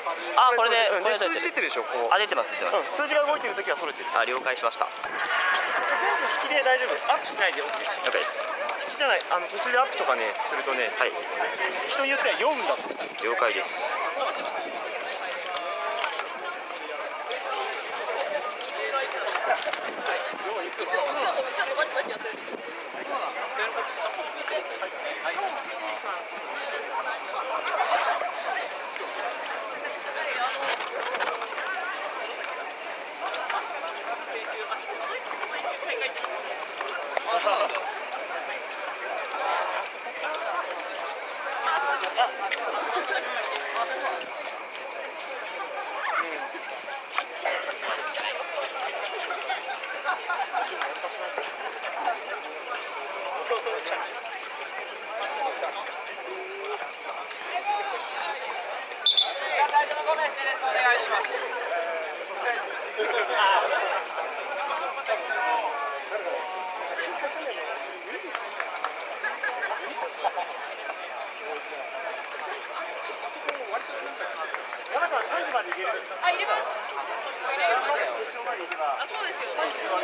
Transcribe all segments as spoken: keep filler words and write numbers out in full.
あ、これでこれで数字出てるでしょ。こうあ、出てます出てます。 数字が動いてるときは取れてる。 あ、了解しました。 全部引きで大丈夫。アップしないで OK。 了解です。 引きじゃない、あの途中でアップとかねするとね、 はい、 人によってはよんだって。 了解です。 お願いします。 山ちゃんさんじまで行ける。 あ、入れます。 決勝まで行けば。 あ、そうですよ。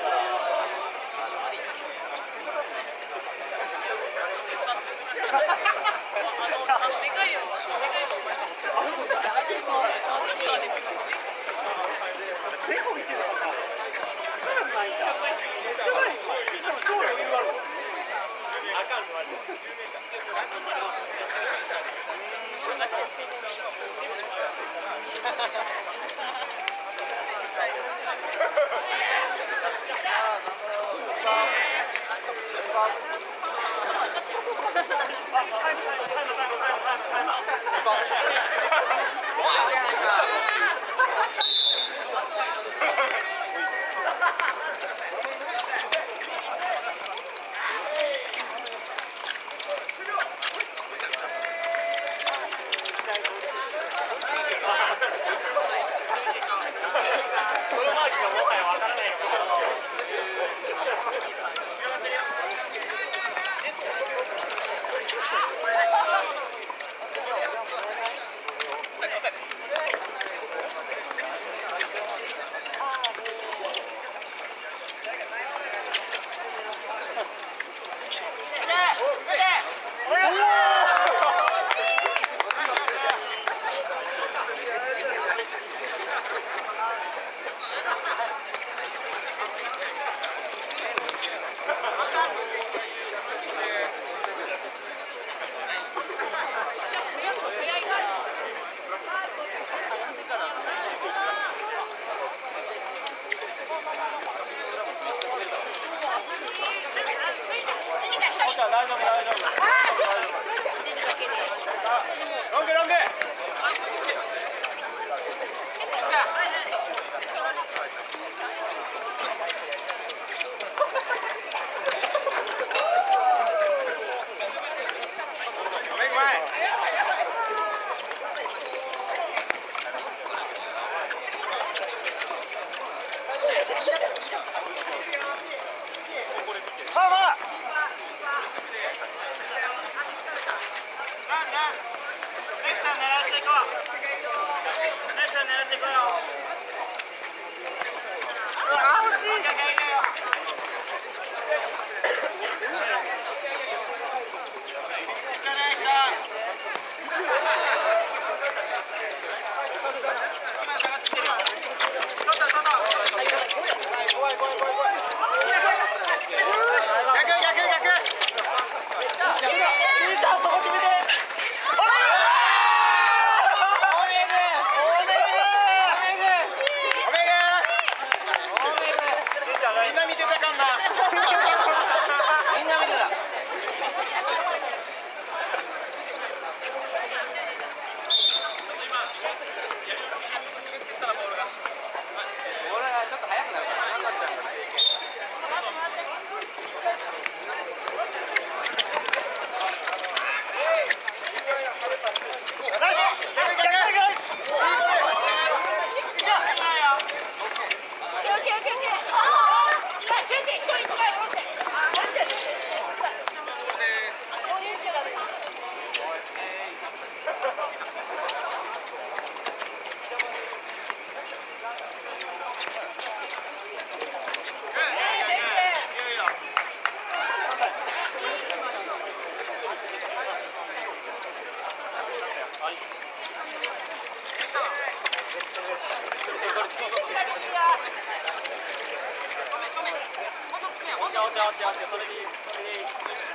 あのでかいよ。でかいよ。 結構行ける。かなりないんだ。めっちゃない。超余裕ある。あかんのある。 オッケーオッケー、それでいい。それでいい。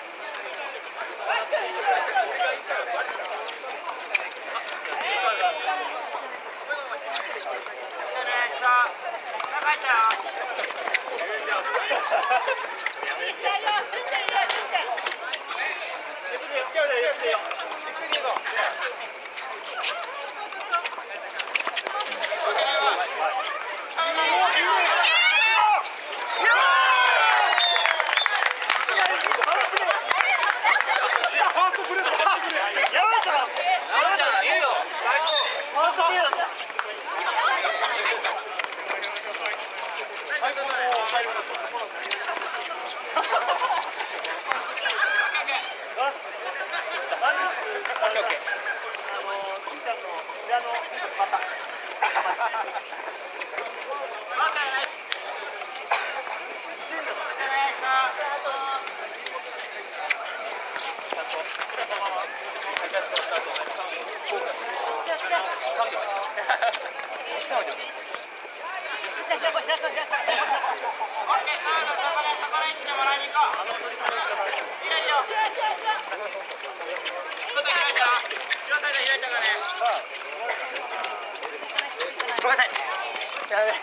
ごめんなさい。やべえ。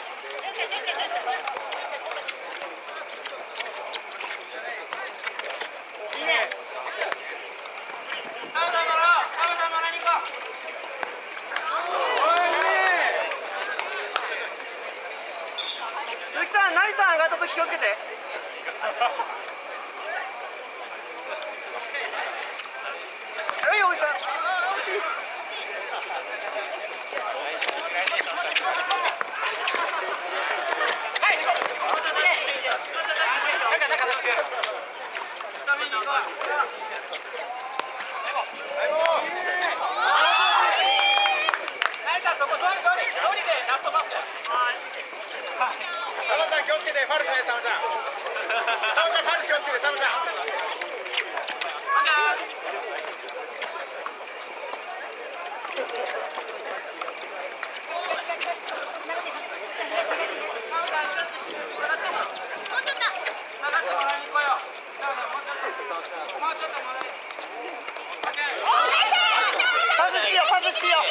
いいね。サブサブもらおう。サブサブもらいに行こう。鈴木さん、成さん上がった時気をつけて。はい、おじさん。惜しい。気をつけて、ファルスね、タマちゃん。タマちゃん、ファルス気をつけて、タマちゃん。パスしてよ、パスしてよ。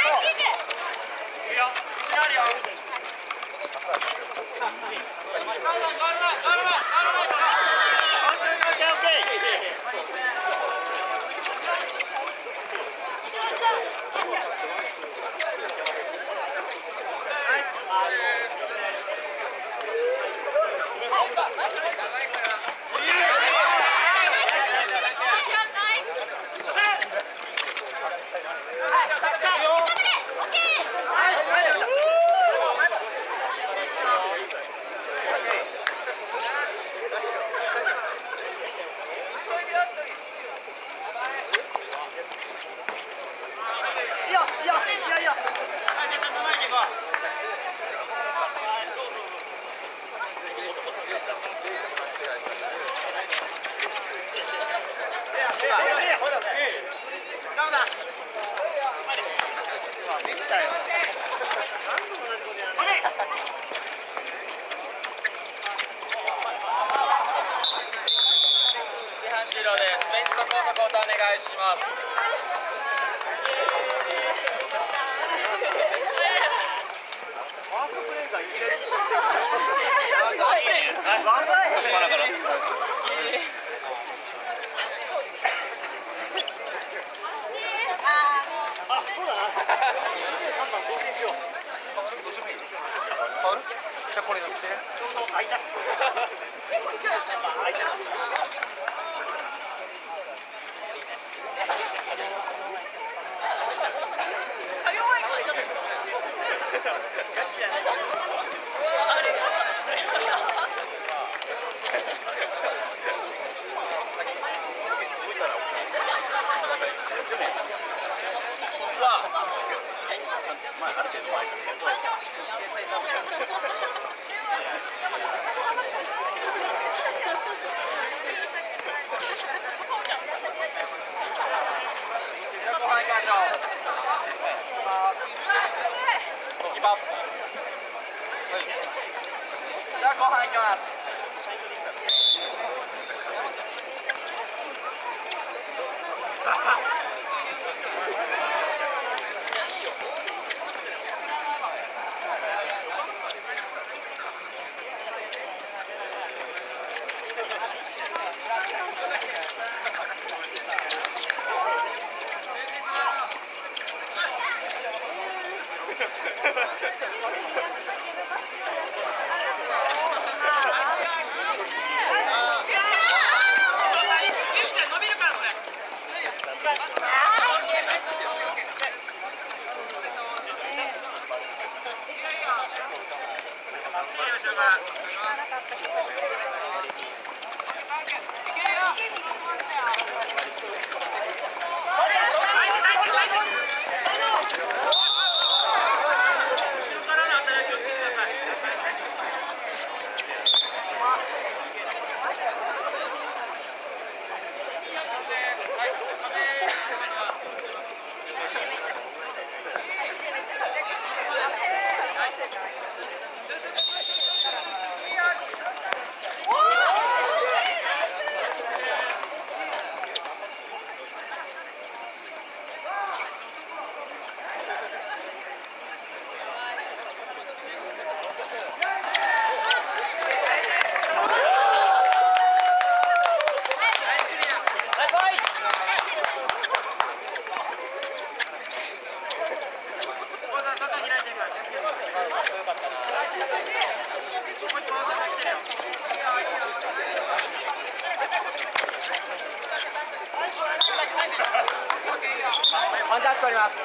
終了です。ベンチとコート交代お願いします。 ファーストプレーがいきなり。 そこからから。 あ、そうだな。にじゅうさんばん合計しよう。 どうしてもいい？変わる？じゃあこれ乗って。 ちょうど空いたし。空いた。 後半行きましょう。キープアップ。じゃあ後半行きます。 ワンタッチ取ります。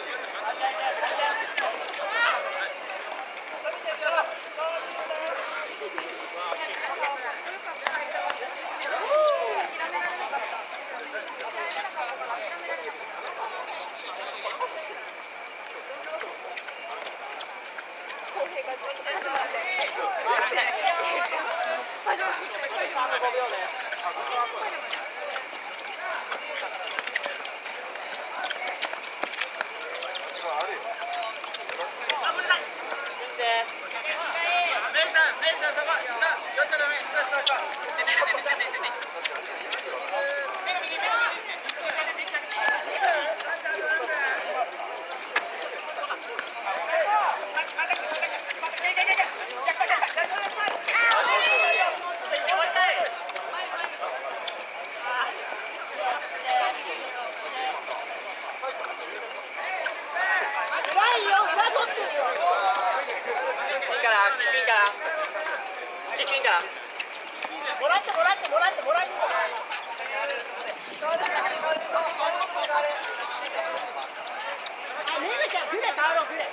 もらってもらってもらってもらってあ、めぐちゃん、グレ変わろう、グレ。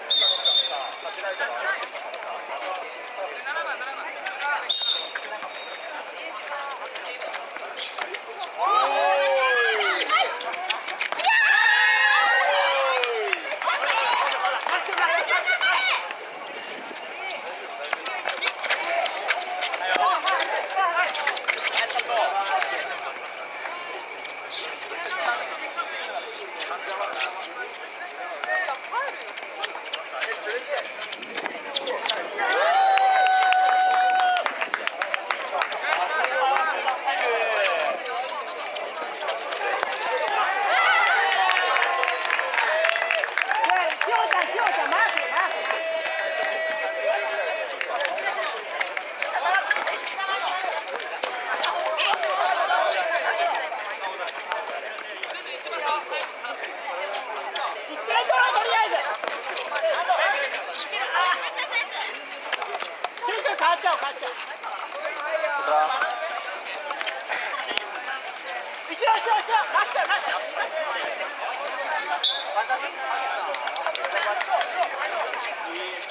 Putra.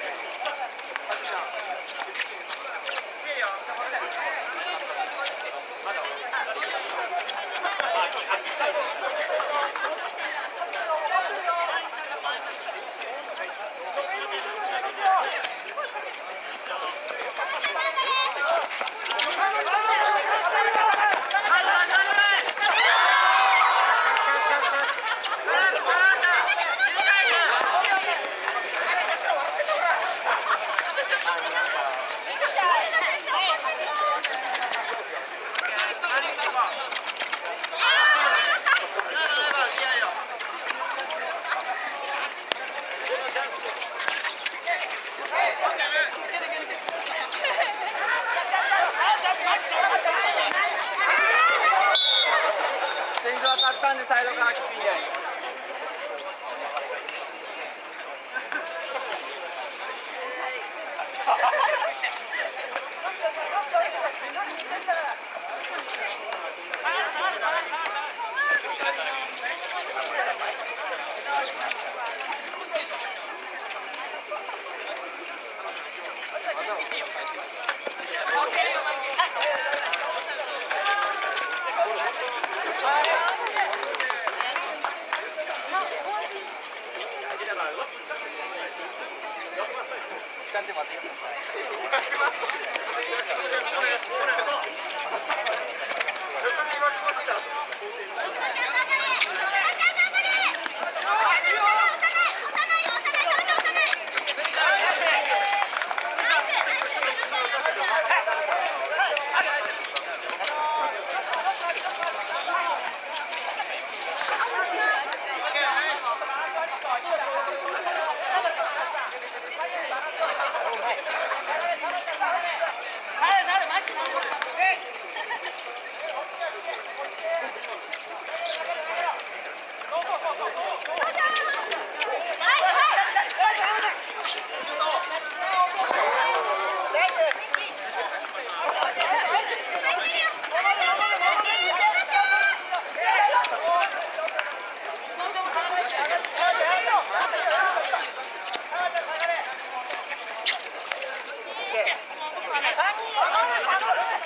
間でもできる。 さんにん